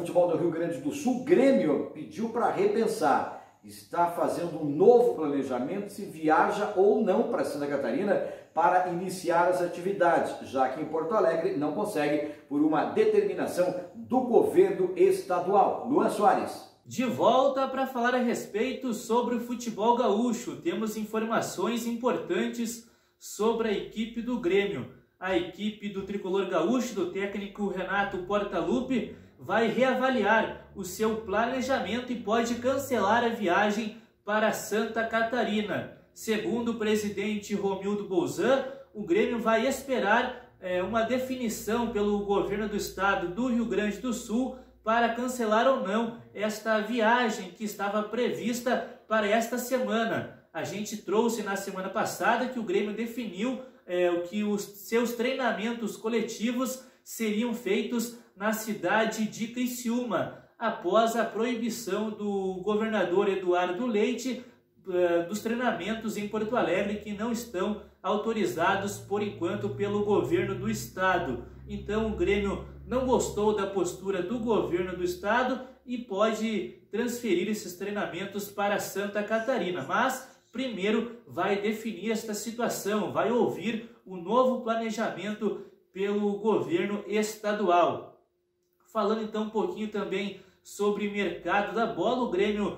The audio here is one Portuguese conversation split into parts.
futebol do Rio Grande do Sul, o Grêmio pediu para repensar. Está fazendo um novo planejamento se viaja ou não para Santa Catarina para iniciar as atividades, já que em Porto Alegre não consegue por uma determinação do governo estadual. Luan Soares. De volta para falar a respeito sobre o futebol gaúcho, temos informações importantes sobre a equipe do Grêmio. A equipe do tricolor gaúcho, do técnico Renato Portaluppi, vai reavaliar o seu planejamento e pode cancelar a viagem para Santa Catarina. Segundo o presidente Romildo Bolzan, o Grêmio vai esperar uma definição pelo governo do estado do Rio Grande do Sul para cancelar ou não esta viagem que estava prevista para esta semana. A gente trouxe na semana passada que o Grêmio definiu que os seus treinamentos coletivos seriam feitos na cidade de Criciúma, após a proibição do governador Eduardo Leite dos treinamentos em Porto Alegre, que não estão autorizados por enquanto pelo governo do estado. Então o Grêmio não gostou da postura do governo do estado e pode transferir esses treinamentos para Santa Catarina, mas primeiro vai definir esta situação, vai ouvir o novo planejamento pelo governo estadual. Falando então um pouquinho também sobre o mercado da bola, o Grêmio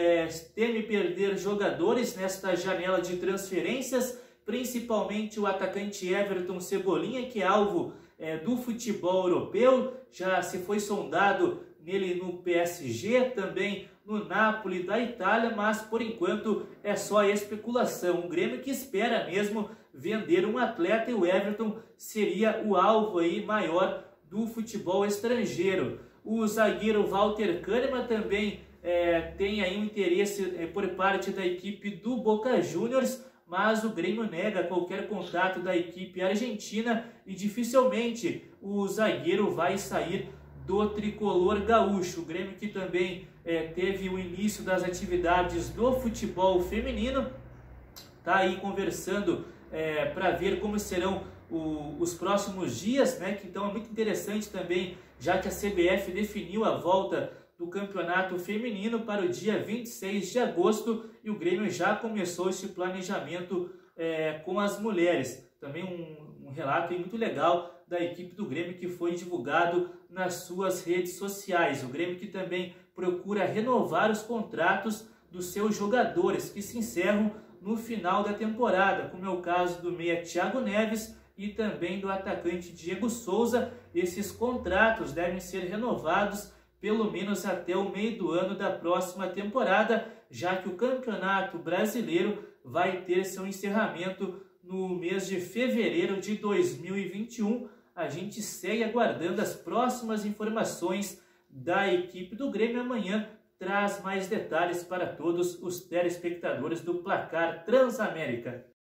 teme perder jogadores nesta janela de transferências, principalmente o atacante Everton Cebolinha, que é alvo do futebol europeu, já se foi sondado nele no PSG, também no Napoli da Itália, mas por enquanto é só especulação. O Grêmio que espera mesmo vender um atleta e o Everton seria o alvo aí maior do futebol estrangeiro. O zagueiro Walter Kahneman também tem aí um interesse por parte da equipe do Boca Juniors, mas o Grêmio nega qualquer contato da equipe argentina e dificilmente o zagueiro vai sair do tricolor gaúcho. O Grêmio que também teve o início das atividades do futebol feminino, está aí conversando para ver como serão os próximos dias, né? Que então é muito interessante também, já que a CBF definiu a volta do campeonato feminino para o dia 26 de agosto e o Grêmio já começou esse planejamento com as mulheres. Também um relato muito legal da equipe do Grêmio que foi divulgado nas suas redes sociais. O Grêmio que também procura renovar os contratos dos seus jogadores que se encerram no final da temporada, como é o caso do meia Thiago Neves e também do atacante Diego Souza. Esses contratos devem ser renovados pelo menos até o meio do ano da próxima temporada, já que o Campeonato Brasileiro vai ter seu encerramento no mês de fevereiro de 2021. A gente segue aguardando as próximas informações da equipe do Grêmio. Amanhã traz mais detalhes para todos os telespectadores do Placar Transamérica.